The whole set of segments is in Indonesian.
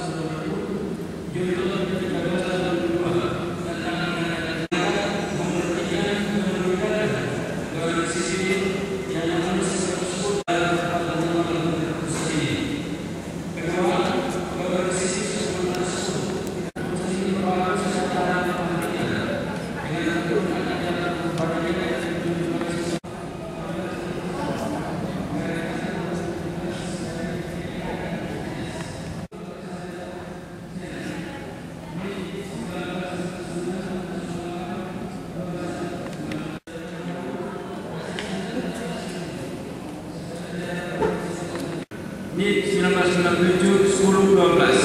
Ini 1997 10 12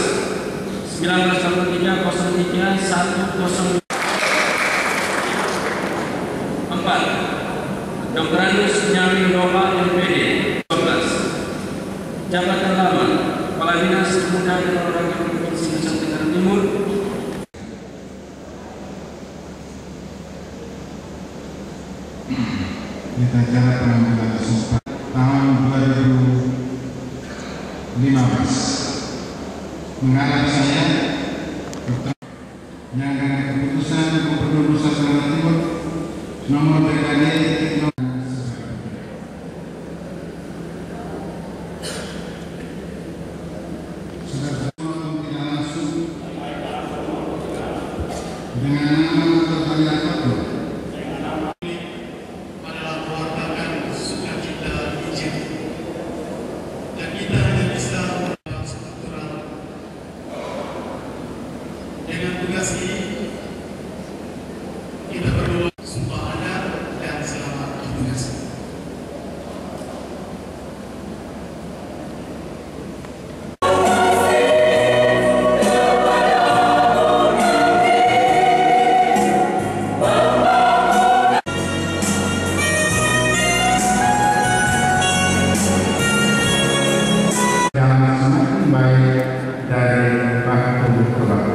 1983 03 105 4 Dr. Andus Nyami Nova MPD 12 Jabatan Lama Kepala Dinas Pemuda dan Olahraga Provinsi Nusa Tenggara Timur. Kita acara pengambilan sumpah tahun 2015 mengarah saya yang dengan keputusan Gubernur Nusa Tenggara Timur nomor BKD dengan nama terbayar dengan tugas ini kita berdoa sumpah adat dan selamat bertugas. semakin baik dari waktu ke waktu.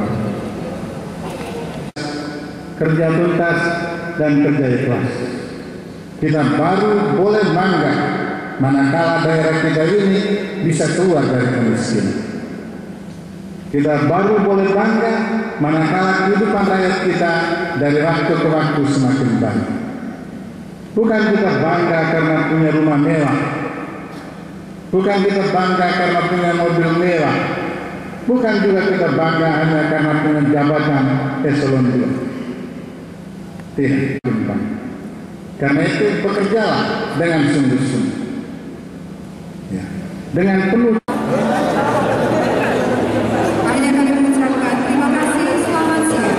Kerja tuntas dan kerja ikhlas. Kita baru boleh bangga manakala daerah kita ini bisa keluar dari kemiskinan. Kita baru boleh bangga manakala kehidupan rakyat kita dari waktu ke waktu semakin baik. Bukan kita bangga karena punya rumah mewah. Bukan kita bangga karena punya mobil mewah. Bukan juga kita bangga hanya karena punya jabatan eselon 2. Tidak, karena itu bekerjalah dengan sungguh-sungguh, ya, dengan penuh. Akhirnya kami mengucapkan terima kasih, selamat siang.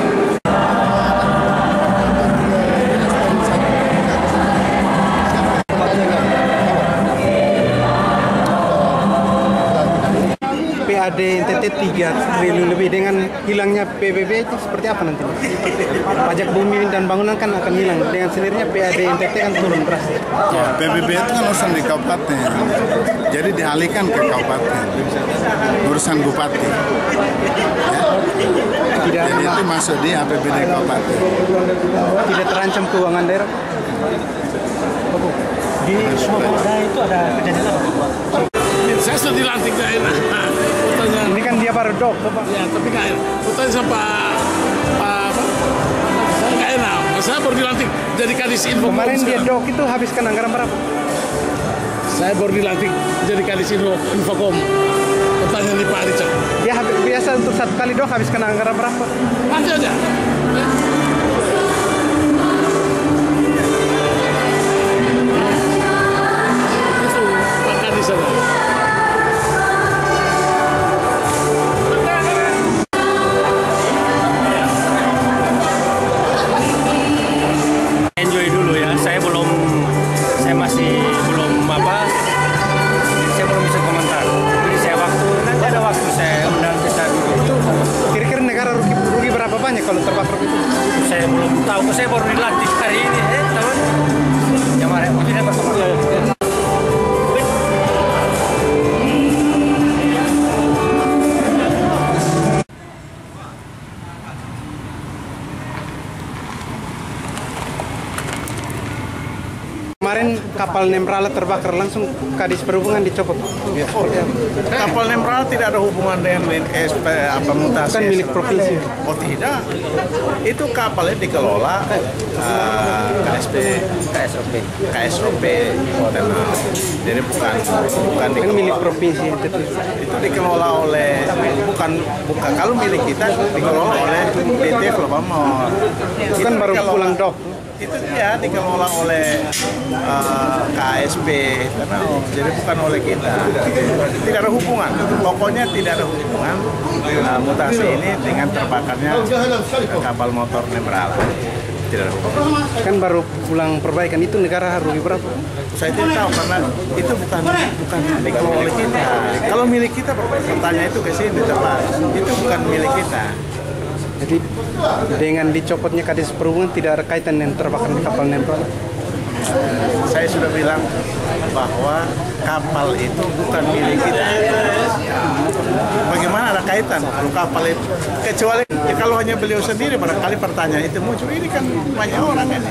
PAD NTT 3 triliun lebih dengan hilangnya PBB itu seperti apa nanti? Pajak bumi dan bangunan kan akan hilang, dengan sendirinya PAD NTT kan turun drastis. Ya, PBB itu kan urusan di kabupaten, jadi dialihkan ke kabupaten, urusan bupati. Ya. Jadi itu masuk di APBD kabupaten. Tidak terancam keuangan daerah. Di semua daerah itu ada kejadian apa? Saya sudah dilantik daerah. Ini kan dia baru dok, Pak. Ya, tapi nggak enak. Tanya sama Pak, saya nggak enak. Saya baru dilantik jadi kadis info. Kemarin dia dok itu habiskan anggaran berapa? Saya baru dilantik jadi kadis Infocom. Pertanyaan di Pak Richard. Dia biasa untuk satu kali dok habiskan anggaran berapa? Nanti aja. Itu Pak Kadis aja. Enjoy dulu ya, saya masih belum saya belum bisa komentar. Jadi saya nanti ada waktu saya undang kita dulu. Kira-kira negara rugi berapa banyak kalau terbakar itu? Saya belum tahu, saya baru dilantik hari ini, tahun. Ya mari kita bersama. Kemarin kapal Nemrala terbakar langsung Kadis Perhubungan dicopot. Kapal Nemrala tidak ada hubungan dengan KSP apa mutasi. Bukan milik provinsi. Oh tidak, itu kapalnya dikelola KSOP internal. Jadi bukan Kan milik provinsi. itu dikelola oleh bukan kalau milik kita dikelola oleh PT Globamor. Itu kan baru pulang dok. Itu dia dikelola oleh KSP internal. Jadi bukan oleh kita. Tidak ada hubungan. Pokoknya tidak ada hubungan mutasi ini dengan terbakarnya kapal motor Nemrala. Tidak ada hubungan. Kan baru pulang perbaikan itu negara rugi berapa? Saya tidak tahu karena itu bukan dikelola oleh kita. Kalau milik kita pertanyaan itu ke sini tepat. Itu bukan milik kita. Jadi dengan dicopotnya Kadis Perhubungan tidak ada kaitan dengan terbakar kapal Nemrala. Saya sudah bilang bahwa kapal itu bukan milik kita. Bagaimana ada kaitan kalau kapal itu? Kecuali kalau hanya beliau sendiri barangkali pertanyaan itu muncul. Ini kan banyak orang ini.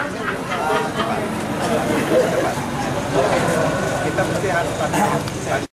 Kita mesti harus